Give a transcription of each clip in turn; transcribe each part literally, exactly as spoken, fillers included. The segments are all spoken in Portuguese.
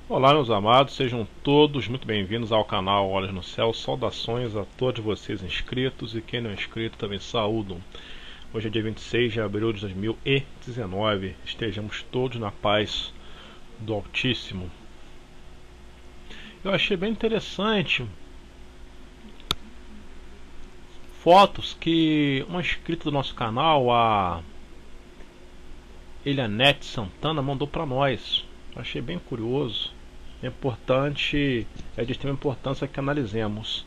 Olá, meus amados, sejam todos muito bem-vindos ao canal Olhos no Céu. Saudações a todos vocês inscritos e quem não é inscrito também saúdo. Hoje é dia vinte e seis de abril de dois mil e dezenove. Estejamos todos na paz do Altíssimo. Eu achei bem interessante fotos que uma inscrita do nosso canal, a Elianete Santana, mandou para nós. Achei bem curioso. É importante, é de extrema importância que analisemos.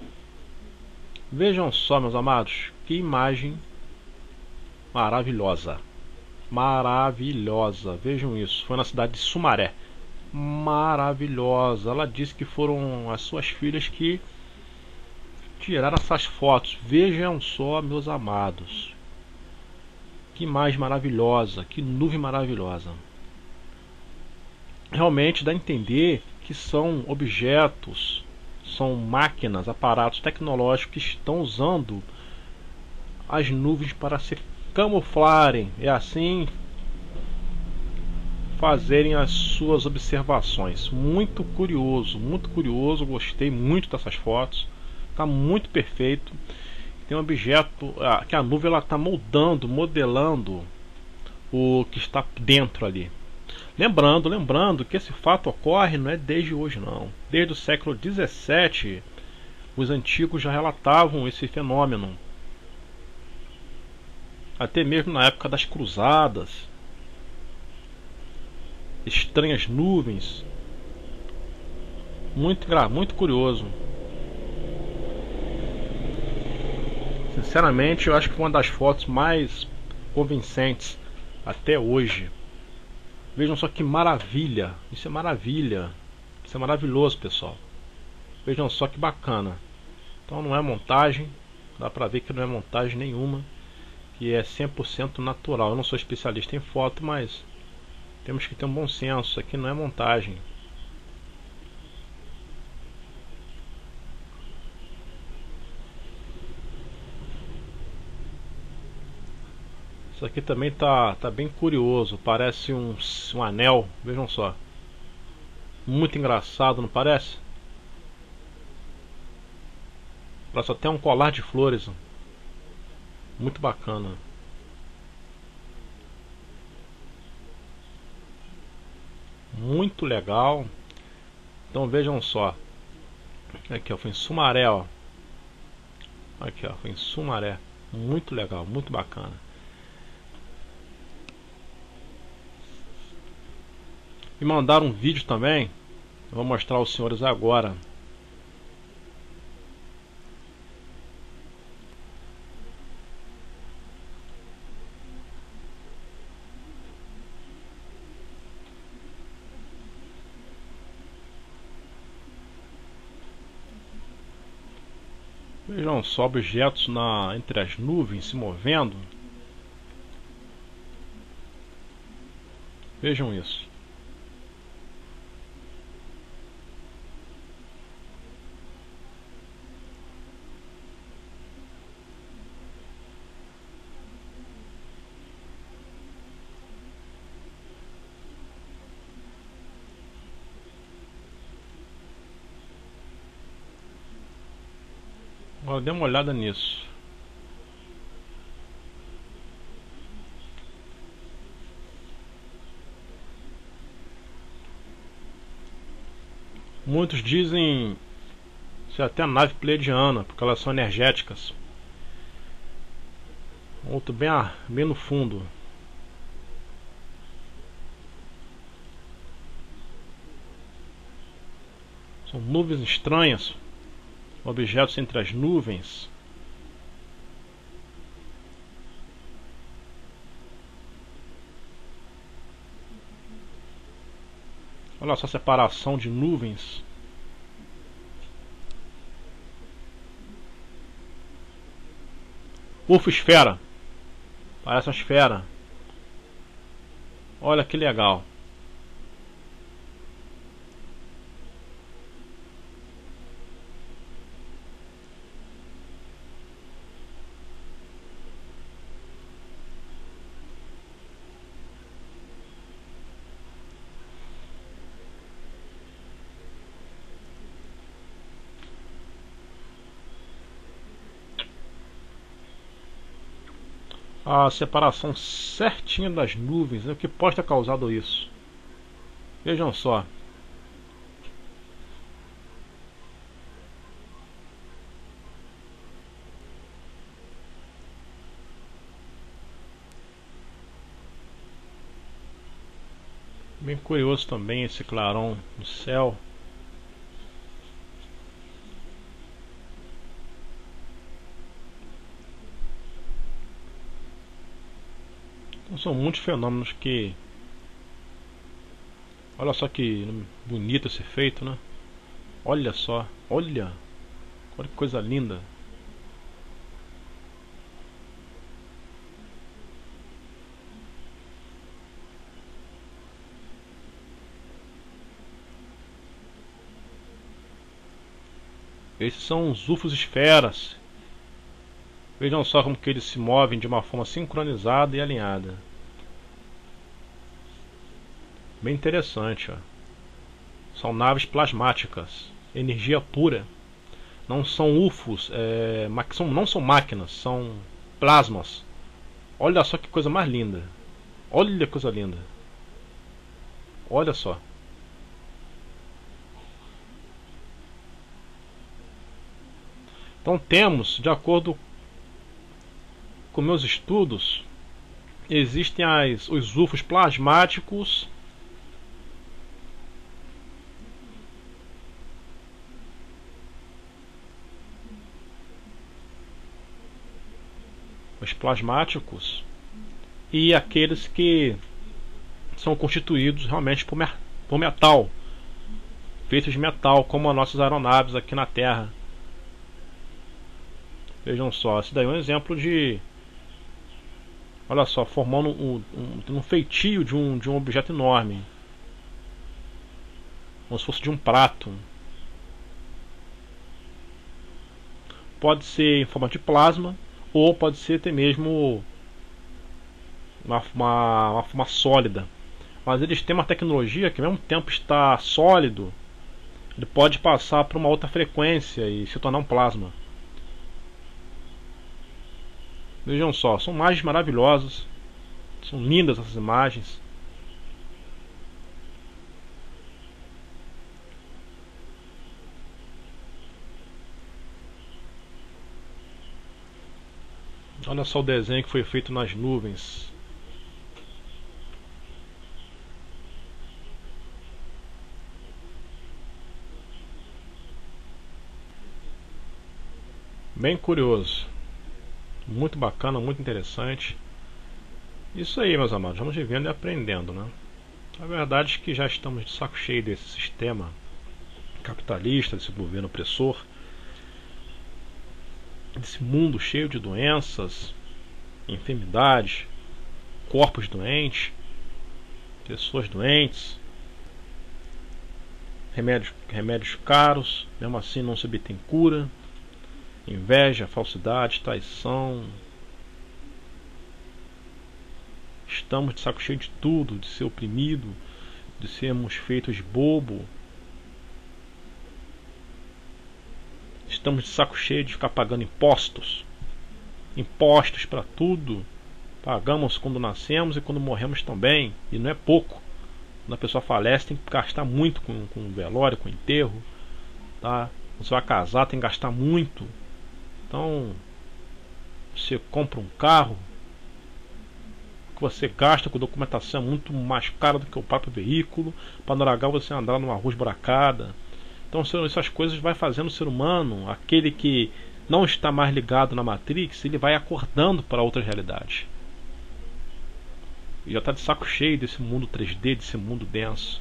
Vejam só, meus amados, que imagem maravilhosa. Maravilhosa. Vejam isso. Foi na cidade de Sumaré. Maravilhosa. Ela disse que foram as suas filhas que tiraram essas fotos. Vejam só, meus amados. Que imagem maravilhosa. Que nuvem maravilhosa. Realmente dá a entender que são objetos, são máquinas, aparatos tecnológicos que estão usando as nuvens para se camuflarem e assim fazerem as suas observações. Muito curioso, muito curioso, gostei muito dessas fotos, está muito perfeito. Tem um objeto que a nuvem está moldando, modelando o que está dentro ali. Lembrando, lembrando que esse fato ocorre não é desde hoje não. Desde o século dezessete, os antigos já relatavam esse fenômeno. Até mesmo na época das cruzadas. Estranhas nuvens. Muito, muito curioso. Sinceramente, eu acho que foi uma das fotos mais convincentes até hoje. Vejam só que maravilha. Isso é maravilha. Isso é maravilhoso, pessoal. Vejam só que bacana. Então não é montagem. Dá pra ver que não é montagem nenhuma. Que é cem por cento natural. Eu não sou especialista em foto, mas temos que ter um bom senso. Isso aqui não é montagem. Isso aqui também tá, tá bem curioso. Parece um, um anel. Vejam só. Muito engraçado, não parece? Parece até um colar de flores. Muito bacana. Muito legal. Então vejam só. Aqui ó, foi em Sumaré, ó. Aqui ó, foi em Sumaré. Muito legal, muito bacana. E mandaram um vídeo também. Eu vou mostrar aos senhores agora. Vejam só objetos na, entre as nuvens se movendo. Vejam isso. Agora dê uma olhada nisso. Muitos dizem ser até nave pleiadiana, porque elas são energéticas. Outro bem, ah, bem no fundo. São nuvens estranhas. Objetos entre as nuvens. Olha só a separação de nuvens. Ufo esfera. Parece uma esfera. Olha que legal. a separação certinha das nuvens, né? O que pode ter causado isso? Vejam só. Bem curioso também esse clarão no céu. Então, são muitos fenômenos que... Olha só que bonito esse efeito, né? Olha só, olha, olha que coisa linda. Esses são os U F Os esferas. Vejam só como que eles se movem de uma forma sincronizada e alinhada. Bem interessante, ó. São naves plasmáticas, energia pura. Não são U F Os, é, são, não são máquinas, são plasmas. Olha só que coisa mais linda. Olha que coisa linda. Olha só. Então temos, de acordo com meus estudos, existem as, os U F Os plasmáticos, os plasmáticos e aqueles que são constituídos realmente por, por metal, feitos de metal, como as nossas aeronaves aqui na Terra. Vejam só, esse daí é um exemplo de... Olha só, formando um, um, um feitio de um, de um objeto enorme, como se fosse de um prato. Pode ser em forma de plasma, ou pode ser até mesmo uma, uma, uma forma sólida. Mas eles têm uma tecnologia que ao mesmo tempo está sólido, ele pode passar para uma outra frequência e se tornar um plasma. Vejam só, são imagens maravilhosas. São lindas essas imagens. Olha só o desenho que foi feito nas nuvens. Bem curioso. Muito bacana, muito interessante. Isso aí, meus amados, vamos vivendo e aprendendo, né? A verdade é que já estamos de saco cheio desse sistema capitalista, desse governo opressor, desse mundo cheio de doenças, enfermidades, corpos doentes, pessoas doentes, remédios, remédios caros, mesmo assim não se obtém cura. Inveja, falsidade, traição. Estamos de saco cheio de tudo, de ser oprimido, de sermos feitos de bobo. Estamos de saco cheio de ficar pagando impostos. Impostos para tudo. Pagamos quando nascemos e quando morremos também. E não é pouco. Quando a pessoa falece tem que gastar muito com, com velório, com enterro, tá? Quando você vai casar tem que gastar muito. Então, você compra um carro, o que você gasta com documentação é muito mais caro do que o próprio veículo. Para não largar você andar numa rua esburacada. Então, essas coisas vai fazendo o ser humano, aquele que não está mais ligado na Matrix, ele vai acordando para outras realidades. E já está de saco cheio desse mundo três D, desse mundo denso.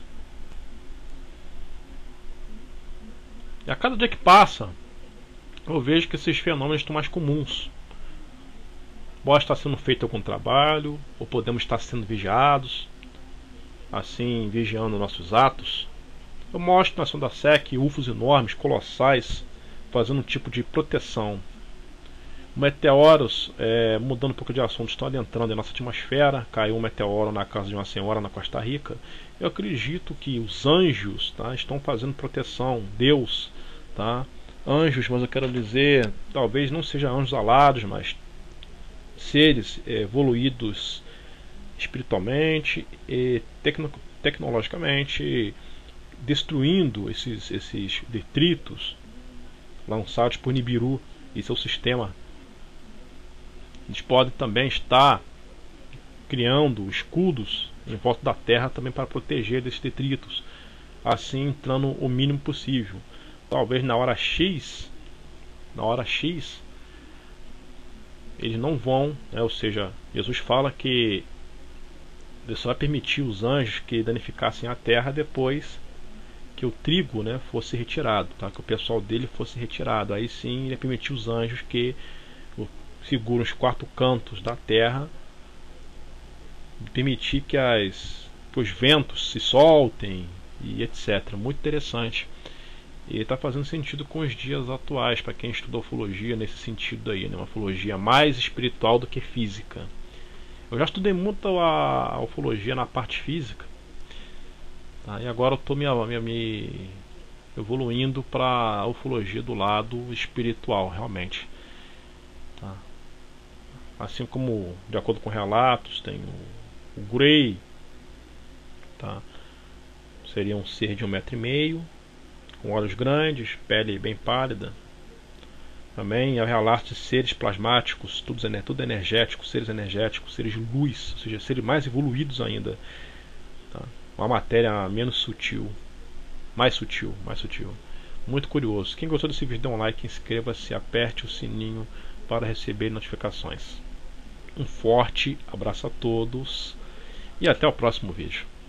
E a cada dia que passa, eu vejo que esses fenômenos estão mais comuns. Pode estar sendo feito algum trabalho, ou podemos estar sendo vigiados, assim, vigiando nossos atos. Eu mostro na ação da S E C U F Os enormes, colossais, fazendo um tipo de proteção. Meteoros, é, mudando um pouco de assunto, estão adentrando em nossa atmosfera. Caiu um meteoro na casa de uma senhora na Costa Rica. Eu acredito que os anjos, tá, estão fazendo proteção. Deus, tá? Anjos, mas eu quero dizer, talvez não sejam anjos alados, mas seres evoluídos espiritualmente e tecno tecnologicamente, destruindo esses, esses detritos lançados por Nibiru e seu sistema. Eles podem também estar criando escudos em volta da Terra também para proteger desses detritos, assim entrando o mínimo possível. Talvez na hora X, na hora X, eles não vão, né? Ou seja, Jesus fala que Deus só vai permitir os anjos que danificassem a terra depois que o trigo, né, fosse retirado, tá? Que o pessoal dele fosse retirado. Aí sim ele permitiu os anjos que seguram os quatro cantos da terra, permitir que, as, que os ventos se soltem e etcétera. Muito interessante. E está fazendo sentido com os dias atuais, para quem estuda ufologia nesse sentido aí, né? Uma ufologia mais espiritual do que física. Eu já estudei muito a, a ufologia na parte física, tá? E agora eu estou me, me, me evoluindo para a ufologia do lado espiritual, realmente. Tá? Assim como, de acordo com relatos, tem o, o Grey, tá? Seria um ser de um metro e meio, com olhos grandes, pele bem pálida. Também há relatos de seres plasmáticos, tudo, tudo energético, seres energéticos, seres de luz, ou seja, seres mais evoluídos ainda. Tá? Uma matéria menos sutil, mais sutil, mais sutil. Muito curioso. Quem gostou desse vídeo, dê um like, inscreva-se, aperte o sininho para receber notificações. Um forte abraço a todos e até o próximo vídeo.